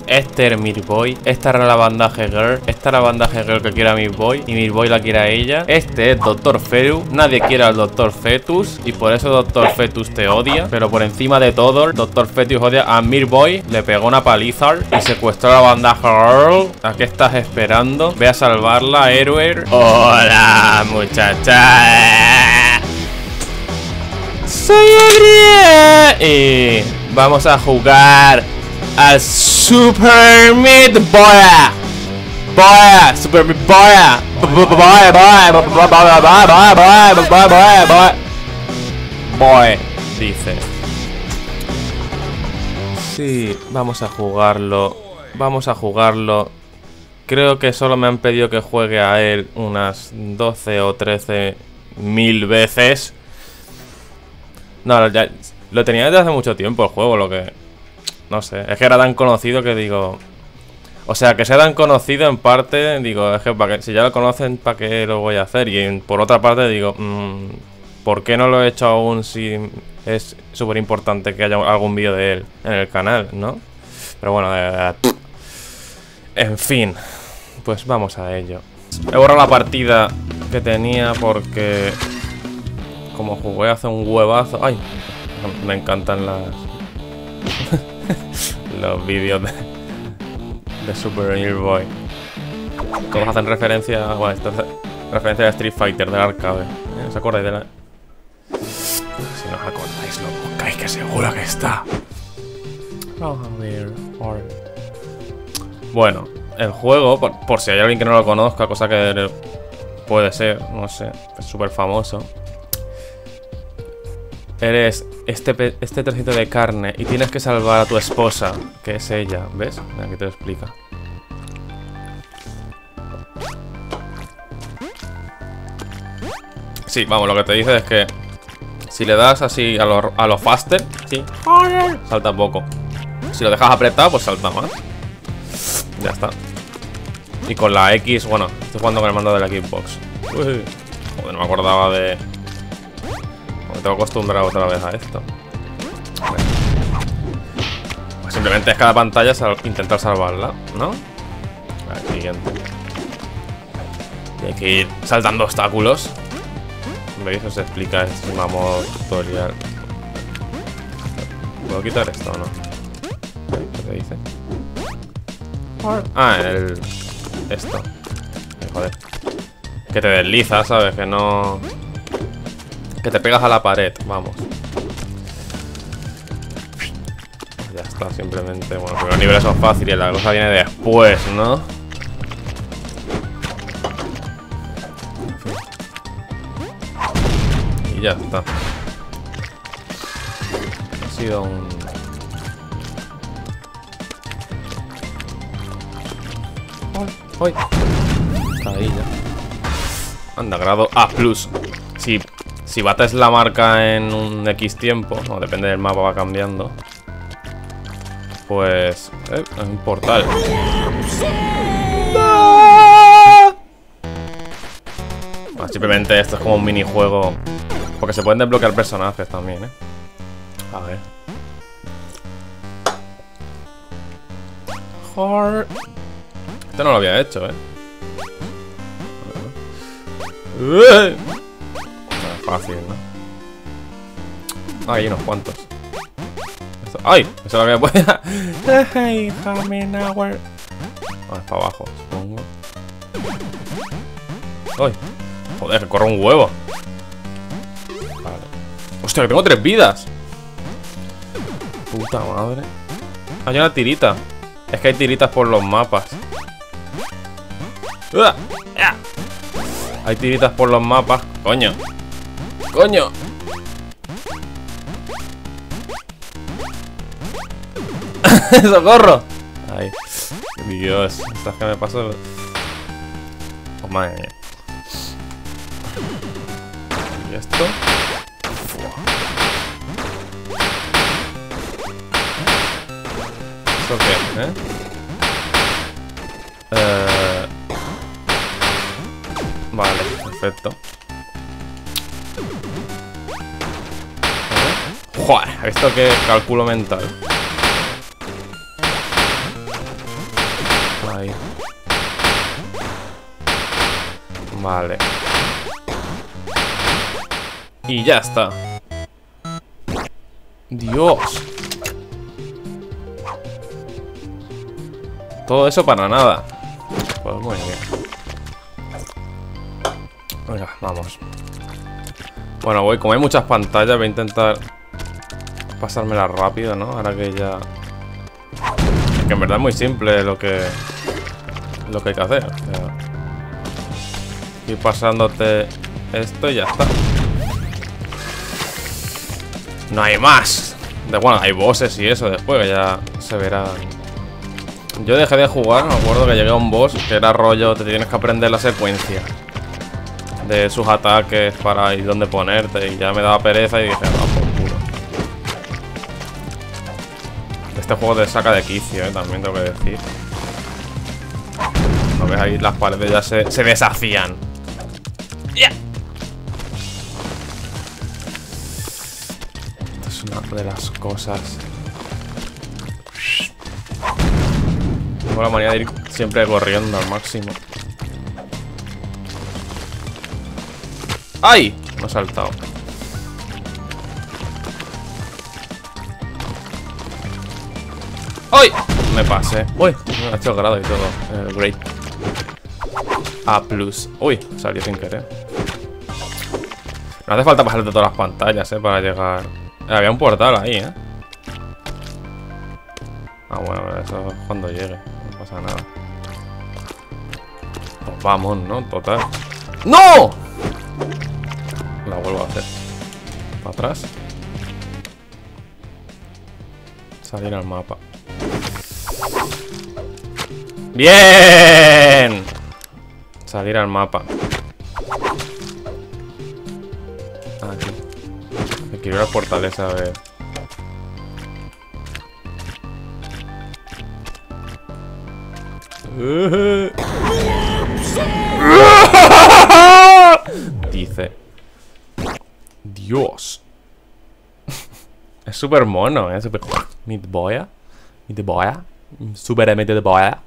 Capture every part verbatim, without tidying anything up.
Este era Meat Boy. Esta era la bandaje girl. Esta era la bandaje girl que quiere a Meat Boy. Y Meat Boy la quiere a ella. Este es Doctor Fetus. Nadie quiere al Doctor Fetus. Y por eso Doctor Fetus te odia. Pero por encima de todo, Doctor Fetus odia a Meat Boy. Le pegó una paliza y secuestró a la bandaje girl. ¿A qué estás esperando? Ve a salvarla, héroe. Hola, muchacha. Soy Adrián. Y vamos a jugar al Super Meat Boy. Boy, Super Meat Boy. Boy, boy, boy, boy, boy, boy, boy, boy. Boy, dice. Sí, vamos a jugarlo. Vamos a jugarlo. Creo que solo me han pedido que juegue a él unas doce o trece mil veces. No, ya lo tenía desde hace mucho tiempo el juego, lo que... No sé, es que era tan conocido que digo... O sea, que sea tan conocido en parte, digo, es que, para que si ya lo conocen, ¿para qué lo voy a hacer? Y en, por otra parte digo, mmm, ¿por qué no lo he hecho aún si es súper importante que haya algún vídeo de él en el canal, ¿no? Pero bueno, eh, en fin, pues vamos a ello. He borrado la partida que tenía porque... Como jugué hace un huevazo... ¡Ay! Me encantan las... los vídeos de... de Super Meat Boy. Todos hacen referencia... Bueno, esto es referencia a Street Fighter del arcade. ¿Eh? ¿Os acordáis de la...? Si no os acordáis, lo buscáis, que seguro que está. Bueno, el juego, por, por si hay alguien que no lo conozca, cosa que puede ser, no sé, es súper famoso. Eres este, este trocito de carne y tienes que salvar a tu esposa, que es ella, ¿ves? Aquí te lo explica. Sí, vamos, lo que te dice es que si le das así a lo, a lo faster, sí, salta poco. Si lo dejas apretado, pues salta más. Ya está. Y con la X, bueno, estoy jugando con el mando de la Xbox. Uy, joder, no me acordaba de... Me tengo acostumbrado otra vez a esto. Pues simplemente es cada pantalla sal intentar salvarla, ¿no? Vale, siguiente. Y hay que ir saltando obstáculos. ¿Veis? Os explica este mamón tutorial. ¿Puedo quitar esto o no? ¿Qué dice? Ah, el... Esto. Ay, joder. Que te desliza, ¿sabes? Que no... Que te pegas a la pared, vamos. Ya está, simplemente... Bueno, pero los niveles son fáciles, la cosa viene después, ¿no? Y ya está. Ha sido un... ¡Ay! Ahí ya. Anda, grado A plus. Si, si bates la marca en un X tiempo, no, depende del mapa, va cambiando. Pues... Eh, es un portal. Ah, simplemente esto es como un minijuego. Porque se pueden desbloquear personajes también, ¿eh? A ver. Hard. Este no lo había hecho, ¿eh? No es fácil, ¿no? Ah, hay unos cuantos. Esto... ¡Ay! Eso es lo que me puede... ¡Ay, Hamenauer! Ah, es para abajo, supongo. ¡Ay! Joder, que corre un huevo. Vale. ¡Hostia, que tengo tres vidas! Puta madre. Hay una tirita. Es que hay tiritas por los mapas. Hay tiritas por los mapas. Coño. Coño. ¡Socorro! Ay. Dios. ¿Sabes qué me pasó? Oh, madre mía. ¿Y esto? ¿Esto qué? ¿Eh? Eh... Vale, perfecto. Joder, ¿esto qué cálculo mental? Vale. Y ya está. Dios. Todo eso para nada. Pues muy bien. Venga, vamos. Bueno, voy, como hay muchas pantallas, voy a intentar pasármela rápido, ¿no? Ahora que ya... Que en verdad es muy simple lo que... Lo que hay que hacer. O sea, ir pasándote esto y ya está. No hay más. De, bueno, hay bosses y eso después, que ya se verá. Yo dejé de jugar, me acuerdo que llegué a un boss que era rollo, te tienes que aprender la secuencia de sus ataques para ir donde ponerte. Y ya me daba pereza y dije, no, por culo. Este juego te saca de quicio, eh, también tengo que decir. ¿No ves? Ahí las paredes ya se, se deshacían. ¡Ya! Esto es una de las cosas. Tengo la manía de ir siempre corriendo al máximo. ¡Ay! Me he saltado. ¡Ay! Me pasé. Uy, me ha hecho el grado y todo. El great. A plus. Uy, salió sin querer. No hace falta pasarte todas las pantallas, eh, para llegar. Había un portal ahí, eh. Ah, bueno, eso es cuando llegue. No pasa nada. Pues vamos, ¿no? Total. ¡No! La vuelvo a hacer. Para atrás. Salir al mapa. ¡Bien! Salir al mapa. Aquí. Me quiero ir a fortaleza a ver. Dice. Dios. Es súper mono, eh. Super... Meat boya. Meat boya. Super meat boya.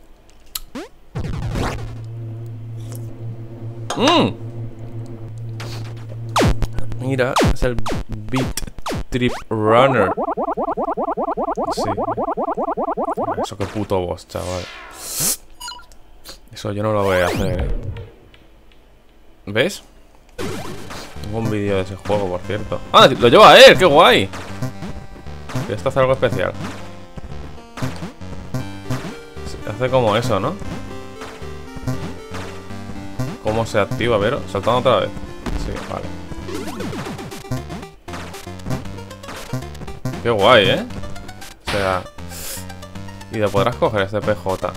Mmm. Mira, es el Beat Trip Runner. Sí. Eso que puto boss, chaval. Eso yo no lo voy a hacer, ¿eh? ¿Ves? Tengo un vídeo de ese juego, por cierto. ¡Ah! ¡Lo lleva a él! ¡Qué guay! Esto hace algo especial. Se hace como eso, ¿no? ¿Cómo se activa? A ver, saltando otra vez. Sí, vale. Qué guay, ¿eh? O sea... Y te podrás coger este P J.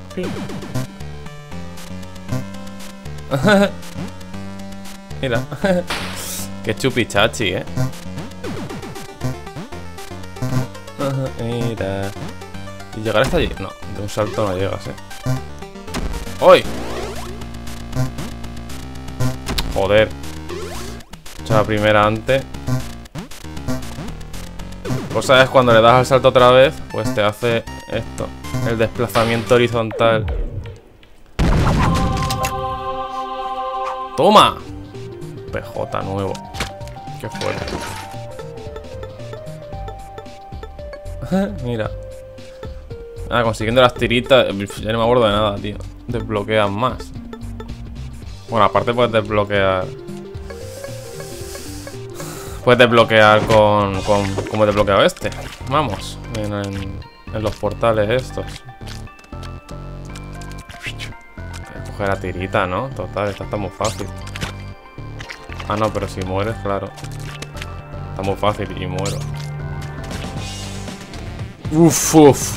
Mira. Qué chupichachi, ¿eh? Mira. ¿Y llegar hasta allí? No, de un salto no llegas, ¿eh? ¡Uy! Joder. He hecho la primera antes. Cosa es cuando le das al salto otra vez, pues te hace esto. El desplazamiento horizontal. ¡Toma! P J nuevo. Qué fuerte. Mira. Ah, consiguiendo las tiritas. Ya no me acuerdo de nada, tío. Desbloquean más. Bueno, aparte puedes desbloquear. Puedes desbloquear con, con como he desbloqueado este. Vamos. En, en, en los portales estos. Coger la tirita, ¿no? Total, esta está muy fácil. Ah, no, pero si mueres, claro. Está muy fácil y muero. Uf, uf.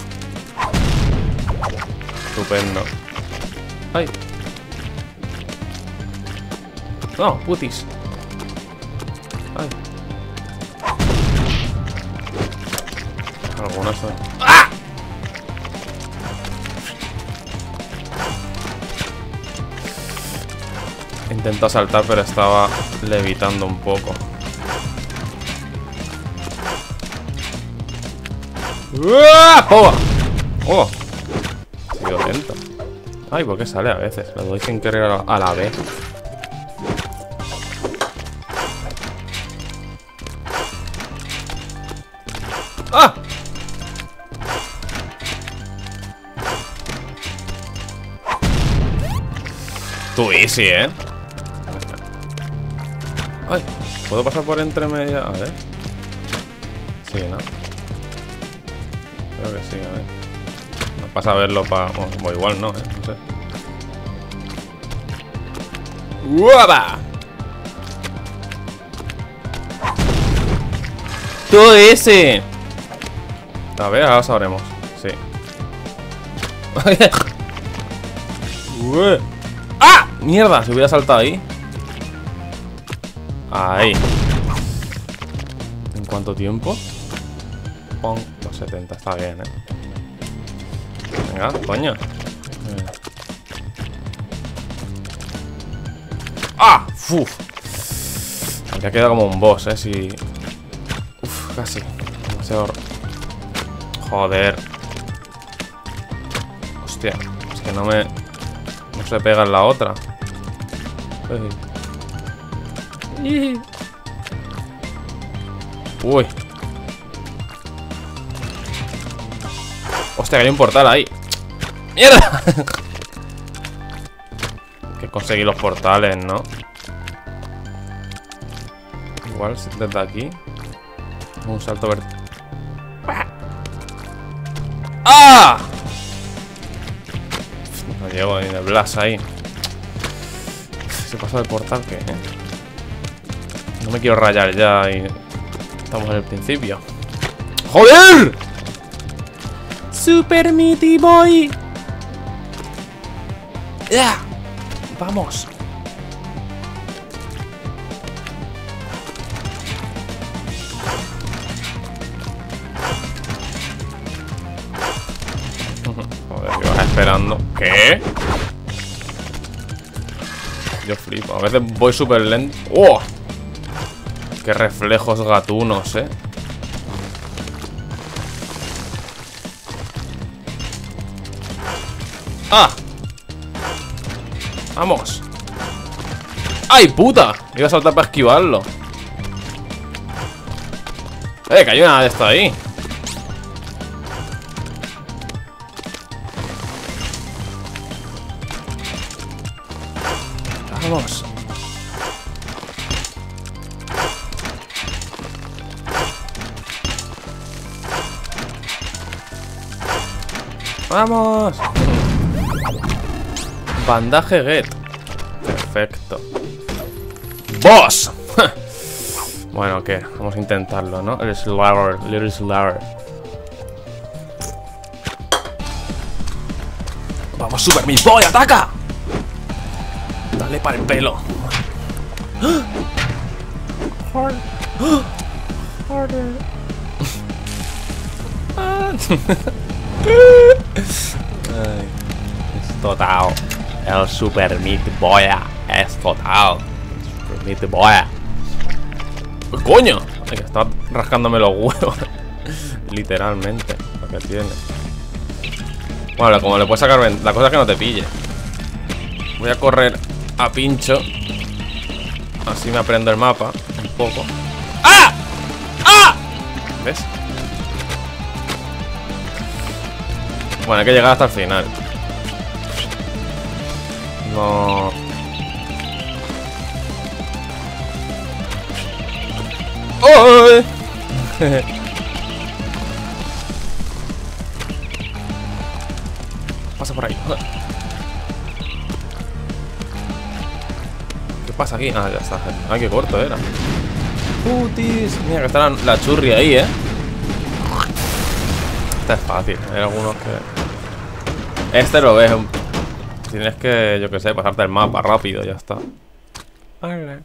Estupendo. Ay. No, putis. Ay. Algunas son. ¡Ah! Intento saltar, pero estaba levitando un poco. ¡Uah! ¡Oh! ¡Oh! Sigo lento. Ay, ¿por qué sale a veces? Lo doy sin querer a la, a la B. ¡Ah! Tú easy, ¿eh? Ay, ¿puedo pasar por entre media? A ver. Sí, ¿no? Creo que sí, a ver. No pasa a verlo para... O igual no, ¿eh? No sé. ¡Guapa! ¡Tú ese! A ver, ahora sabremos. Sí. ¡Ah! ¡Mierda! Si hubiera saltado ahí. Ahí. ¿En cuánto tiempo? Pon dos setenta, está bien, eh. Venga, coño. ¡Ah! ¡Uf! Habría quedado como un boss, eh. Si... Uf, casi. Demasiado... Joder. Hostia. Es que no me... No se pega en la otra. Uy. Uy. Hostia, que hay un portal ahí. ¡Mierda! Que conseguí los portales, ¿no? Igual desde aquí. Un salto verde. ¡Ah! No llego ni de Blas ahí. Se pasa del portal, ¿qué? ¿Eh? No me quiero rayar ya y... Estamos en el principio. ¡Joder! Super Meaty Boy. ¡Ya! Vamos. Joder, ¿qué vas esperando? ¿Qué? Yo flipo. A veces voy súper lento. ¡Oh! Qué reflejos gatunos, eh. ¡Ah! ¡Vamos! ¡Ay, puta! Iba a saltar para esquivarlo. ¡Eh, que hay una de esta ahí! ¡Vamos! ¡Vamos! Bandaje get. Perfecto. ¡Boss! Bueno, ¿qué? Vamos a intentarlo, ¿no? El Slayer, Little Slayer. ¡Vamos, Super Meat Boy! ¡Ataca! Dale para el pelo. Ay, es total. El Super Meat Boy es total. Super Meat Boy. ¡Pues coño! Ay, que está rascándome los huevos. Literalmente, lo que tiene. Bueno, como le puedes sacar... La cosa es que no te pille. Voy a correr a pincho. Así me aprendo el mapa un poco. ¡Ah! ¡Ah! ¿Ves? Bueno, hay que llegar hasta el final. No... ¡Oh! Pasa por ahí. ¿Qué pasa aquí? Ah, ya está. Ay, qué corto era. Putis. Mira que está la, la churri ahí, eh. Esta es fácil. Hay algunos que... Este lo ves. Tienes que, yo que sé, pasarte el mapa rápido. Ya está. Vale.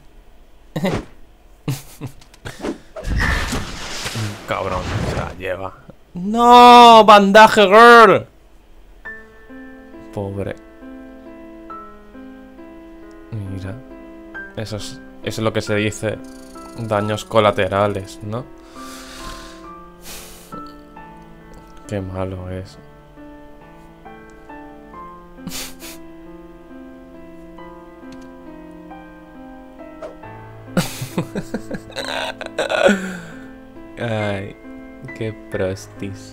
Cabrón. Se la lleva. ¡No! ¡Bandaje girl! Pobre. Mira. Eso es, eso es lo que se dice daños colaterales, ¿no? Qué malo es. Ay. Qué prostis.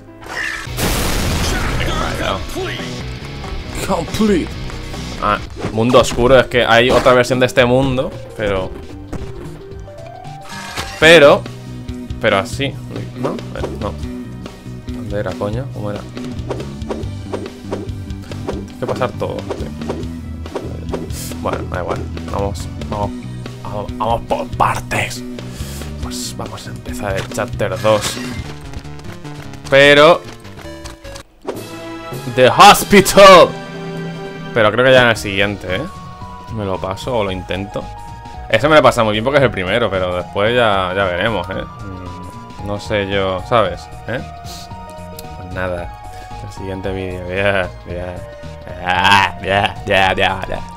Vaya. Complete. Ah, mundo oscuro. Es que hay otra versión de este mundo. Pero... Pero... Pero así. ¿No? A ver, no. ¿Dónde era, coño? ¿Cómo era? Hay que pasar todo. Bueno, da igual. Vamos, vamos, vamos, vamos por partes. Pues vamos a empezar el chapter dos. Pero... The Hospital. Pero creo que ya en el siguiente, ¿eh? Me lo paso o lo intento. Ese me lo pasa muy bien porque es el primero, pero después ya, ya veremos, ¿eh? No sé yo, ¿sabes? ¿Eh? Pues nada. El siguiente vídeo. Ya, ya. Ya, ya, ya, ya, ya.